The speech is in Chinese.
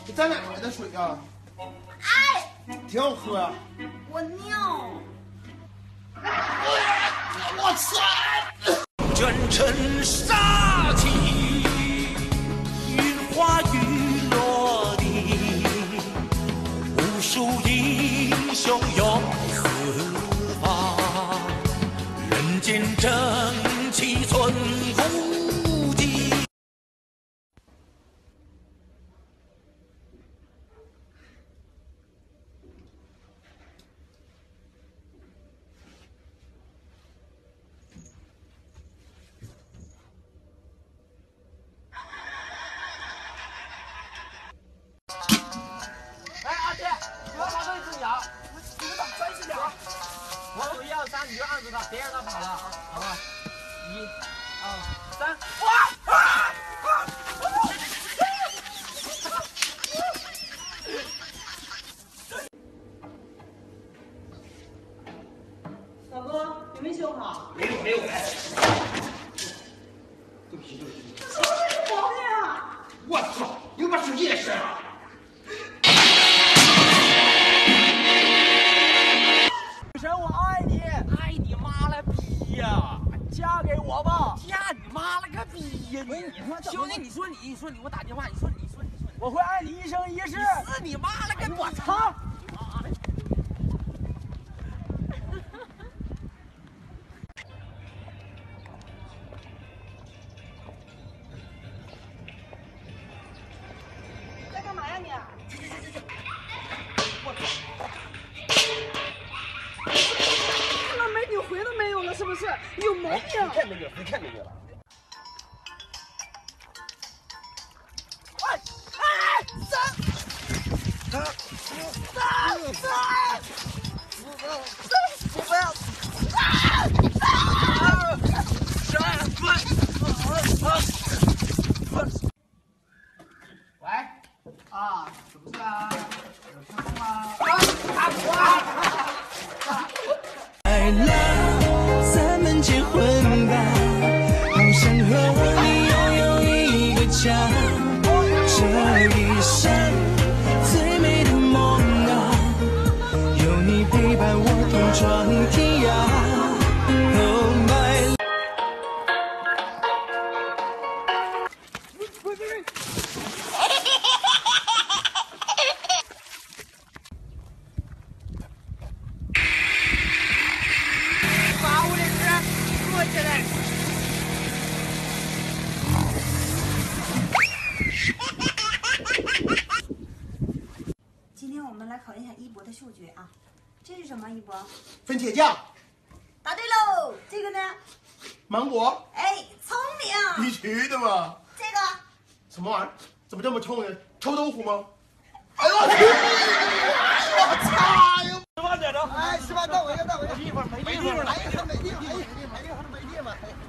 这在哪来的水啊？ 哎， 挺好喝呀。 我尿。 我操！ 卷尘杀气，云花雨落地，无数英雄永何方？人间正气存孤寂。 我数1、2、3，你就按住他，别让他跑了，好吧？1、2、3， 老公，有没有修好？ 没有，来。对不起。 这是什么毛病啊！ 我操！你把手机也摔了。 女神，我爱你，爱你妈了逼呀！嫁给我吧！嫁你妈了个逼呀！兄弟，你说你，我打电话，你说，我会爱你一生一世。是你妈了个！我操！妈的！ 在干嘛呀你？看到美女回都没有了，是不是？有毛病！ 看美女了。 喂，啊，什么事啊？有缺工吗？ 来了，咱们结婚吧，好想和你拥有一个家，这一生最美的梦啊，有你陪伴我同闯天涯。Oh my。 把我的人坐起来。 今天我们来考验一下一博的嗅觉啊，这是什么？一博？ 番茄酱、 答对喽！这个呢？ 芒果， 哎，聪明。 必须的嘛。 这个？ 什么玩意儿？怎么这么臭呢？臭豆腐吗？哎呦我去！我操呀！ 吃饭点着。 哎，吃饭到我要。 没地方， 哎呀，没地方，没地方。